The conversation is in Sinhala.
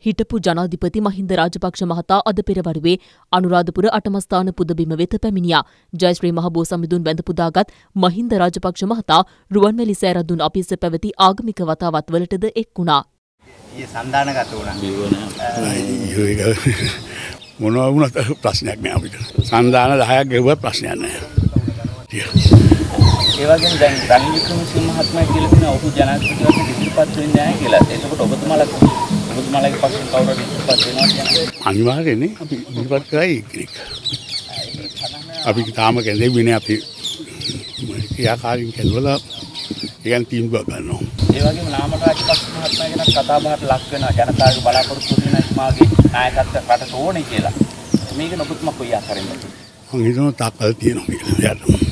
හිටපු ජනාධිපති මහින්ද රාජපක්ෂ මහතා අද පෙරවරුවේ අනුරාධපුර අටමස්ථාන පුදබිම වෙත පැමිණියා. ජයශ්‍රී මහබෝ සමිඳුන් බැඳ පුදාගත් මහින්ද රාජපක්ෂ මහතා රුවන්වැලි සෑරදුන් අපිස්ස පැවති ආගමික වතාවත් වලටද එක් වුණා. සන්දානගත වුණා. මොනවා වුණත් ප්‍රශ්නයක් නෑ අපිට. සන්දාන 10ක් ගෙවුවත් ප්‍රශ්නයක් නෑ. ඒ වගේම දැන් රනිල් වික්‍රමසිංහ මහත්මයා කියලා තියෙනවා ඔහු ජනාධිපතිවරයෙක් ඉදිරිපත් වෙන්නේ නැහැ කියලා. එතකොට ඔබතුමාලගේ පක්ෂෙන් කවුරුහරි ඉදිරිපත් වෙනවා කියන්නේ? අනිවාර්යනේ අපි ඉදිරිපත් කරයි කෙනෙක්. අපි තාම කැඳෙන්නේ අපි ක්‍රියාකාරීන් කෙල්වලා ඒකන් තීන්දුවක් ගන්නවා. ඒ වගේම නාමල් රාජපක්ෂ මහත්මයා ගැන කතා බහට ලක් වෙනවා ජනතාවගේ බලාපොරොත්තු වෙන ඉස්මාගේ නායකත්වයට රටට ඕනේ කියලා. මේක ඔබතුමා කොයි ආකාරයෙන්ද? මම හිතනවා තාක්කල් තියෙනවා කියලා.